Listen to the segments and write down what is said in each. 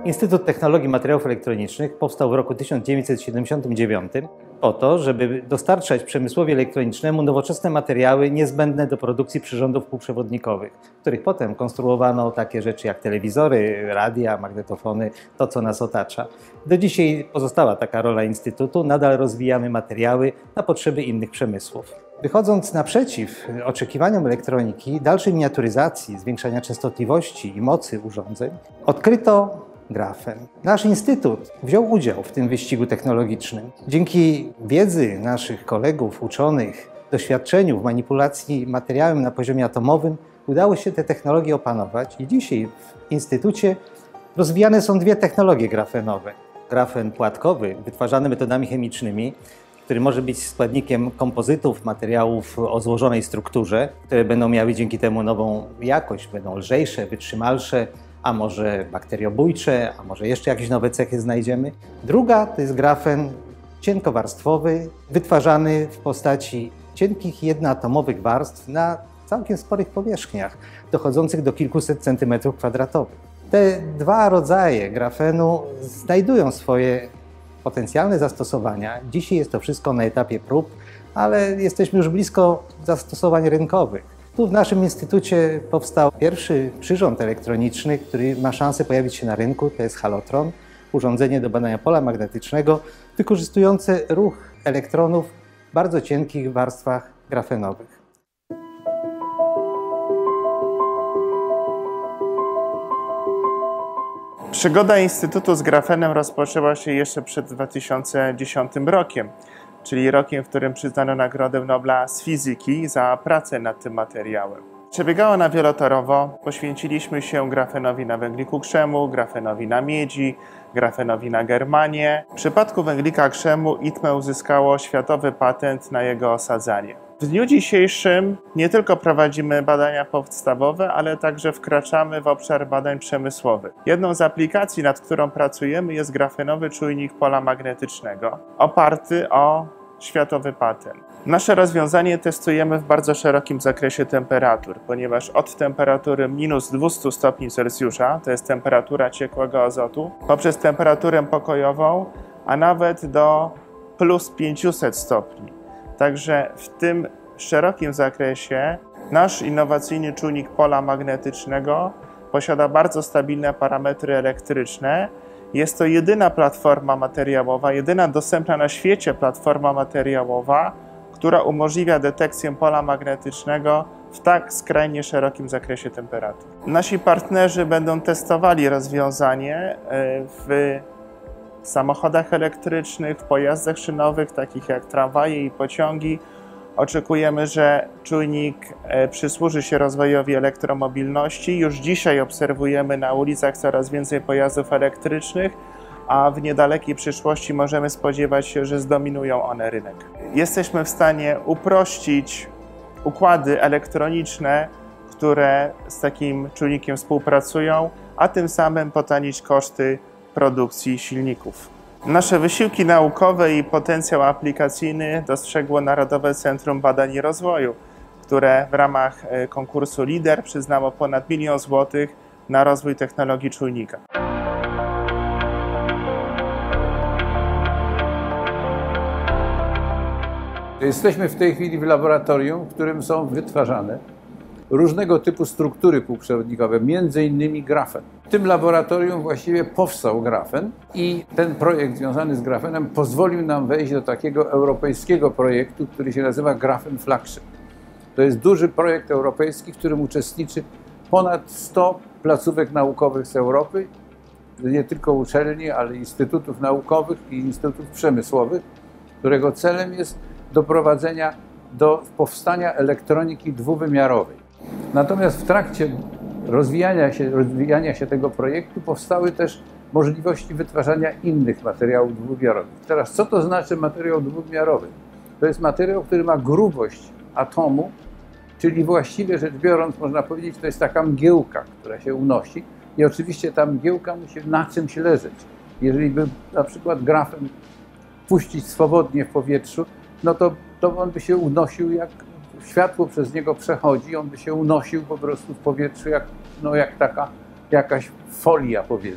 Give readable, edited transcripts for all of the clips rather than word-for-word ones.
Instytut Technologii Materiałów Elektronicznych powstał w roku 1979 po to, żeby dostarczać przemysłowi elektronicznemu nowoczesne materiały niezbędne do produkcji przyrządów półprzewodnikowych, w których potem konstruowano takie rzeczy jak telewizory, radia, magnetofony, to co nas otacza. Do dzisiaj pozostała taka rola Instytutu, nadal rozwijamy materiały na potrzeby innych przemysłów. Wychodząc naprzeciw oczekiwaniom elektroniki, dalszej miniaturyzacji, zwiększania częstotliwości i mocy urządzeń, odkryto grafen. Nasz instytut wziął udział w tym wyścigu technologicznym. Dzięki wiedzy naszych kolegów, uczonych, doświadczeniu w manipulacji materiałem na poziomie atomowym udało się te technologie opanować i dzisiaj w instytucie rozwijane są dwie technologie grafenowe. Grafen płatkowy, wytwarzany metodami chemicznymi, który może być składnikiem kompozytów, materiałów o złożonej strukturze, które będą miały dzięki temu nową jakość, będą lżejsze, wytrzymalsze, a może bakteriobójcze, a może jeszcze jakieś nowe cechy znajdziemy. Druga to jest grafen cienkowarstwowy, wytwarzany w postaci cienkich, jednoatomowych warstw na całkiem sporych powierzchniach, dochodzących do kilkuset centymetrów kwadratowych. Te dwa rodzaje grafenu znajdują swoje potencjalne zastosowania. Dzisiaj jest to wszystko na etapie prób, ale jesteśmy już blisko zastosowań rynkowych. Tu w naszym instytucie powstał pierwszy przyrząd elektroniczny, który ma szansę pojawić się na rynku, to jest halotron, urządzenie do badania pola magnetycznego, wykorzystujące ruch elektronów w bardzo cienkich warstwach grafenowych. Przygoda Instytutu z grafenem rozpoczęła się jeszcze przed 2010 rokiem, czyli rokiem, w którym przyznano Nagrodę Nobla z fizyki za pracę nad tym materiałem. Przebiegała ona wielotorowo. Poświęciliśmy się grafenowi na węgliku krzemu, grafenowi na miedzi, grafenowi na germanie. W przypadku węglika krzemu ITME uzyskało światowy patent na jego osadzanie. W dniu dzisiejszym nie tylko prowadzimy badania podstawowe, ale także wkraczamy w obszar badań przemysłowych. Jedną z aplikacji, nad którą pracujemy, jest grafenowy czujnik pola magnetycznego, oparty o światowy patent. Nasze rozwiązanie testujemy w bardzo szerokim zakresie temperatur, ponieważ od temperatury minus 200 stopni Celsjusza, to jest temperatura ciekłego azotu, poprzez temperaturę pokojową, a nawet do plus 500 stopni. Także w tym szerokim zakresie nasz innowacyjny czujnik pola magnetycznego posiada bardzo stabilne parametry elektryczne. Jest to jedyna platforma materiałowa, jedyna dostępna na świecie platforma materiałowa, która umożliwia detekcję pola magnetycznego w tak skrajnie szerokim zakresie temperatur. Nasi partnerzy będą testowali rozwiązanie w samochodach elektrycznych, w pojazdach szynowych, takich jak tramwaje i pociągi. Oczekujemy, że czujnik przysłuży się rozwojowi elektromobilności. Już dzisiaj obserwujemy na ulicach coraz więcej pojazdów elektrycznych, a w niedalekiej przyszłości możemy spodziewać się, że zdominują one rynek. Jesteśmy w stanie uprościć układy elektroniczne, które z takim czujnikiem współpracują, a tym samym potanić koszty produkcji silników. Nasze wysiłki naukowe i potencjał aplikacyjny dostrzegło Narodowe Centrum Badań i Rozwoju, które w ramach konkursu LIDER przyznało ponad 1 000 000 złotych na rozwój technologii czujnika. Jesteśmy w tej chwili w laboratorium, w którym są wytwarzane różnego typu struktury półprzewodnikowe, między innymi grafen. W tym laboratorium właściwie powstał grafen i ten projekt związany z grafenem pozwolił nam wejść do takiego europejskiego projektu, który się nazywa Grafen Flagship. To jest duży projekt europejski, w którym uczestniczy ponad 100 placówek naukowych z Europy, nie tylko uczelni, ale instytutów naukowych i instytutów przemysłowych, którego celem jest doprowadzenia do powstania elektroniki dwuwymiarowej. Natomiast w trakcie rozwijania się tego projektu powstały też możliwości wytwarzania innych materiałów dwuwymiarowych. Teraz co to znaczy materiał dwuwymiarowy? To jest materiał, który ma grubość atomu, czyli właściwie rzecz biorąc można powiedzieć, to jest taka mgiełka, która się unosi i oczywiście ta mgiełka musi na czymś leżeć. Jeżeli by na przykład grafen puścić swobodnie w powietrzu, no to on by się unosił, jak światło przez niego przechodzi, on by się unosił po prostu w powietrzu jak taka jakaś folia, powiedzmy.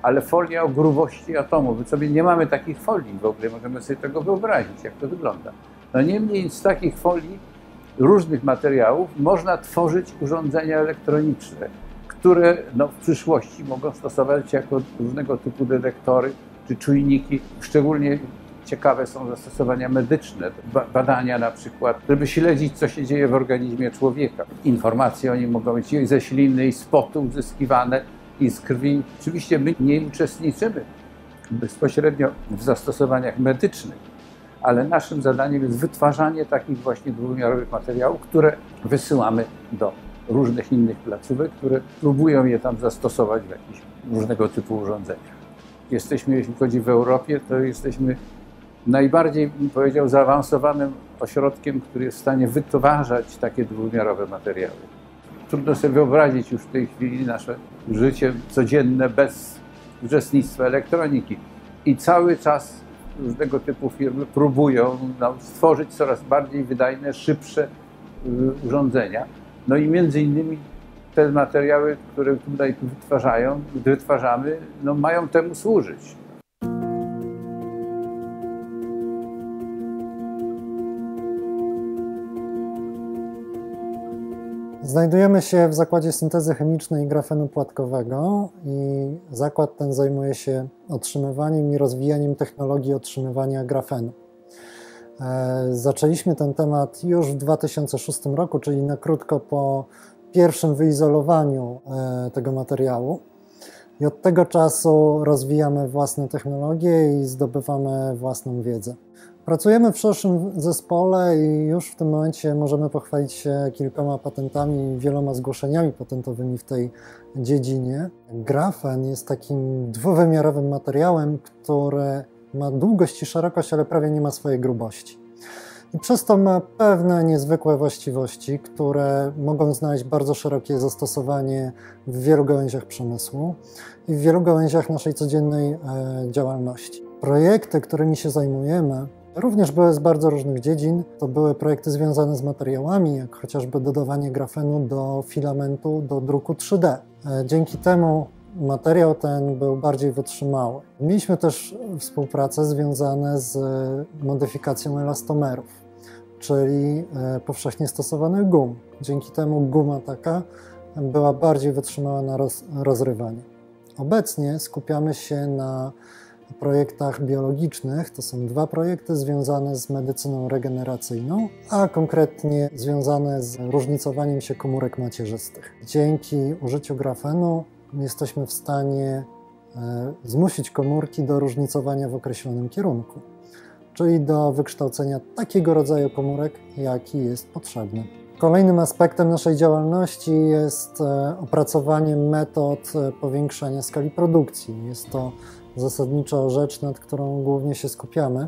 ale folia o grubości atomu. My sobie nie mamy takich folii w ogóle, możemy sobie tego wyobrazić, jak to wygląda. No niemniej z takich folii różnych materiałów można tworzyć urządzenia elektroniczne, które w przyszłości mogą stosować jako różnego typu detektory czy czujniki. Szczególnie ciekawe są zastosowania medyczne, badania na przykład, żeby śledzić, co się dzieje w organizmie człowieka. Informacje o nim mogą być i ze śliny, i z potu uzyskiwane, i z krwi. Oczywiście my nie uczestniczymy bezpośrednio w zastosowaniach medycznych, ale naszym zadaniem jest wytwarzanie takich właśnie dwuwymiarowych materiałów, które wysyłamy do różnych innych placówek, które próbują je tam zastosować w jakichś różnego typu urządzeniach. Jesteśmy, jeśli chodzi w Europie, to jesteśmy najbardziej, bym powiedział, zaawansowanym ośrodkiem, który jest w stanie wytwarzać takie dwuwymiarowe materiały. Trudno sobie wyobrazić już w tej chwili nasze życie codzienne bez uczestnictwa elektroniki. I cały czas różnego typu firmy próbują stworzyć coraz bardziej wydajne, szybsze urządzenia. No i między innymi te materiały, które tutaj wytwarzamy, mają temu służyć. Znajdujemy się w zakładzie syntezy chemicznej grafenu płatkowego i zakład ten zajmuje się otrzymywaniem i rozwijaniem technologii otrzymywania grafenu. Zaczęliśmy ten temat już w 2006 roku, czyli na krótko po pierwszym wyizolowaniu tego materiału. I od tego czasu rozwijamy własne technologie i zdobywamy własną wiedzę. Pracujemy w szerszym zespole i już w tym momencie możemy pochwalić się kilkoma patentami i wieloma zgłoszeniami patentowymi w tej dziedzinie. Grafen jest takim dwuwymiarowym materiałem, który ma długość i szerokość, ale prawie nie ma swojej grubości. I przez to ma pewne niezwykłe właściwości, które mogą znaleźć bardzo szerokie zastosowanie w wielu gałęziach przemysłu i w wielu gałęziach naszej codziennej działalności. Projekty, którymi się zajmujemy, również były z bardzo różnych dziedzin. To były projekty związane z materiałami, jak chociażby dodawanie grafenu do filamentu do druku 3D. Dzięki temu materiał ten był bardziej wytrzymały. Mieliśmy też współpracę związane z modyfikacją elastomerów, czyli powszechnie stosowanych gum. Dzięki temu guma taka była bardziej wytrzymała na rozrywanie. Obecnie skupiamy się na projektach biologicznych. To są dwa projekty związane z medycyną regeneracyjną, a konkretnie związane z różnicowaniem się komórek macierzystych. Dzięki użyciu grafenu jesteśmy w stanie zmusić komórki do różnicowania w określonym kierunku, czyli do wykształcenia takiego rodzaju komórek, jaki jest potrzebny. Kolejnym aspektem naszej działalności jest opracowanie metod powiększania skali produkcji. Jest to zasadniczo rzecz, nad którą głównie się skupiamy,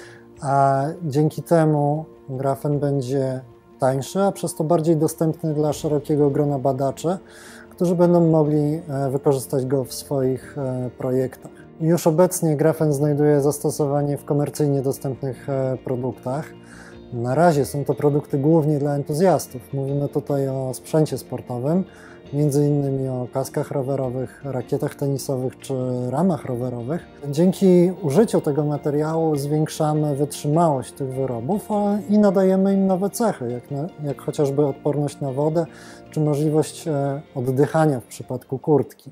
a dzięki temu grafen będzie tańszy, a przez to bardziej dostępny dla szerokiego grona badaczy, którzy będą mogli wykorzystać go w swoich projektach. Już obecnie grafen znajduje zastosowanie w komercyjnie dostępnych produktach. Na razie są to produkty głównie dla entuzjastów. Mówimy tutaj o sprzęcie sportowym, między innymi o kaskach rowerowych, rakietach tenisowych czy ramach rowerowych. Dzięki użyciu tego materiału zwiększamy wytrzymałość tych wyrobów i nadajemy im nowe cechy, jak chociażby odporność na wodę czy możliwość oddychania w przypadku kurtki.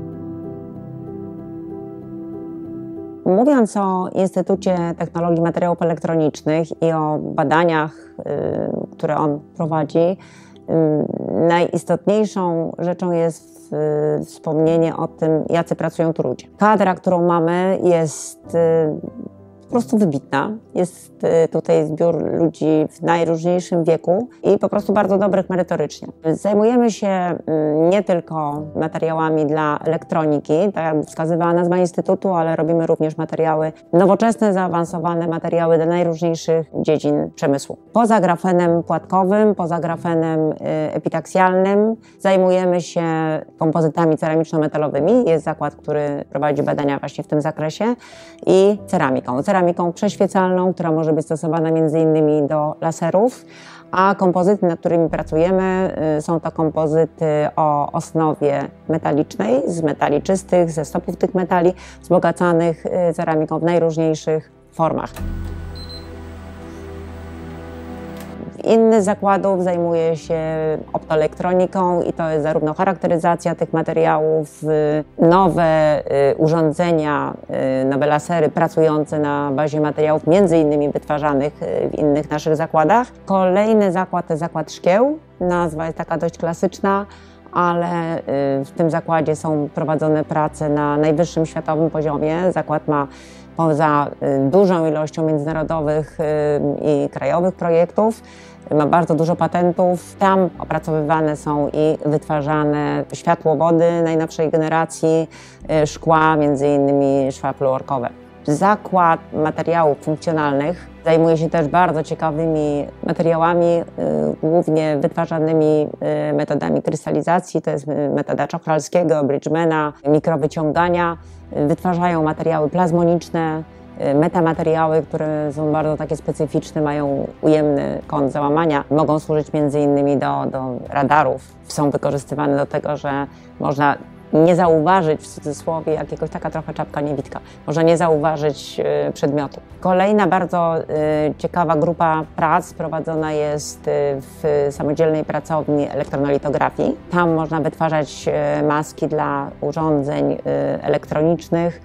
Mówiąc o Instytucie Technologii Materiałów Elektronicznych i o badaniach, które on prowadzi, najistotniejszą rzeczą jest wspomnienie o tym, jacy pracują tu ludzie. Kadra, którą mamy, jest po prostu wybitna. Jest tutaj zbiór ludzi w najróżniejszym wieku i po prostu bardzo dobrych merytorycznie. Zajmujemy się nie tylko materiałami dla elektroniki, tak jak wskazywała nazwa Instytutu, ale robimy również materiały nowoczesne, zaawansowane materiały dla najróżniejszych dziedzin przemysłu. Poza grafenem płatkowym, poza grafenem epitaksjalnym zajmujemy się kompozytami ceramiczno-metalowymi. Jest zakład, który prowadzi badania właśnie w tym zakresie i ceramiką. Ceramiką przeświecalną, która może być stosowana m.in. do laserów, A kompozyty, nad którymi pracujemy, są to kompozyty o osnowie metalicznej, z metali czystych, ze stopów tych metali, wzbogacanych ceramiką w najróżniejszych formach. Inny z zakładów zajmuje się optoelektroniką i to jest zarówno charakteryzacja tych materiałów, nowe urządzenia, nowe lasery pracujące na bazie materiałów między innymi wytwarzanych w innych naszych zakładach. Kolejny zakład to zakład szkieł. Nazwa jest taka dość klasyczna, ale w tym zakładzie są prowadzone prace na najwyższym światowym poziomie. Zakład ma poza dużą ilością międzynarodowych i krajowych projektów, ma bardzo dużo patentów. Tam opracowywane są i wytwarzane światłowody najnowszej generacji, szkła, między innymi szkła fluorkowe. Zakład materiałów funkcjonalnych zajmuje się też bardzo ciekawymi materiałami, głównie wytwarzanymi metodami krystalizacji. To jest metoda Czochralskiego, Bridgemana, mikrowyciągania. Wytwarzają materiały plazmoniczne, metamateriały, które są bardzo takie specyficzne, mają ujemny kąt załamania. Mogą służyć między innymi do radarów. Są wykorzystywane do tego, że można nie zauważyć, w cudzysłowie, jakiegoś taka trochę czapka niewidka, można nie zauważyć przedmiotu. Kolejna bardzo ciekawa grupa prac prowadzona jest w samodzielnej pracowni elektronolitografii. Tam można wytwarzać maski dla urządzeń elektronicznych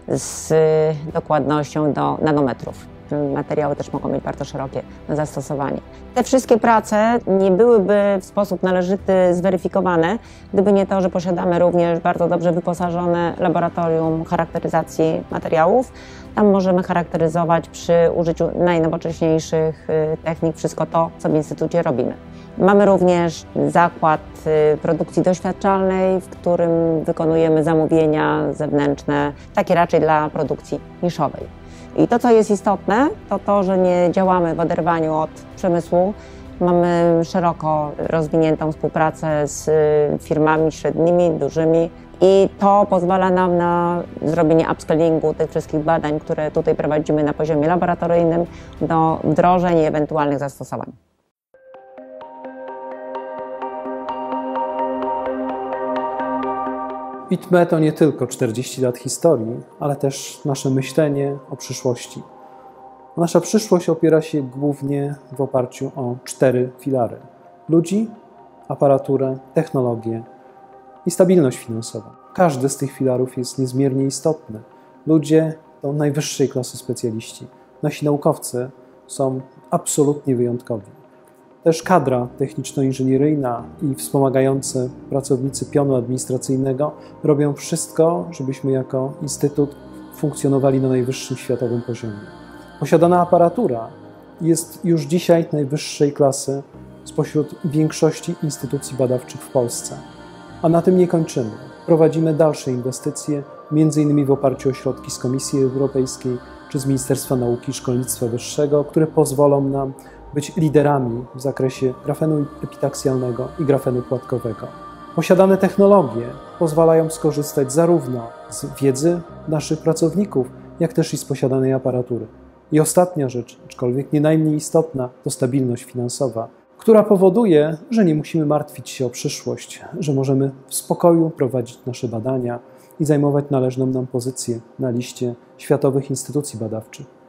z dokładnością do nanometrów. Materiały też mogą mieć bardzo szerokie zastosowanie. Te wszystkie prace nie byłyby w sposób należyty zweryfikowane, gdyby nie to, że posiadamy również bardzo dobrze wyposażone laboratorium charakteryzacji materiałów. Tam możemy charakteryzować przy użyciu najnowocześniejszych technik wszystko to, co w Instytucie robimy. Mamy również zakład produkcji doświadczalnej, w którym wykonujemy zamówienia zewnętrzne, takie raczej dla produkcji niszowej. I to, co jest istotne, to to, że nie działamy w oderwaniu od przemysłu. Mamy szeroko rozwiniętą współpracę z firmami średnimi, dużymi i to pozwala nam na zrobienie upscalingu tych wszystkich badań, które tutaj prowadzimy na poziomie laboratoryjnym do wdrożeń i ewentualnych zastosowań. ITME to nie tylko 40 lat historii, ale też nasze myślenie o przyszłości. Nasza przyszłość opiera się głównie w oparciu o 4 filary: ludzi, aparaturę, technologię i stabilność finansową. Każdy z tych filarów jest niezmiernie istotny. Ludzie to najwyższej klasy specjaliści. Nasi naukowcy są absolutnie wyjątkowi. Też kadra techniczno-inżynieryjna i wspomagający pracownicy pionu administracyjnego robią wszystko, żebyśmy jako instytut funkcjonowali na najwyższym światowym poziomie. Posiadana aparatura jest już dzisiaj najwyższej klasy spośród większości instytucji badawczych w Polsce. A na tym nie kończymy. Prowadzimy dalsze inwestycje, m.in. w oparciu o środki z Komisji Europejskiej czy z Ministerstwa Nauki i Szkolnictwa Wyższego, które pozwolą nam być liderami w zakresie grafenu epitaksjalnego i grafenu płatkowego. Posiadane technologie pozwalają skorzystać zarówno z wiedzy naszych pracowników, jak też i z posiadanej aparatury. I ostatnia rzecz, aczkolwiek nie najmniej istotna, to stabilność finansowa, która powoduje, że nie musimy martwić się o przyszłość, że możemy w spokoju prowadzić nasze badania i zajmować należną nam pozycję na liście światowych instytucji badawczych.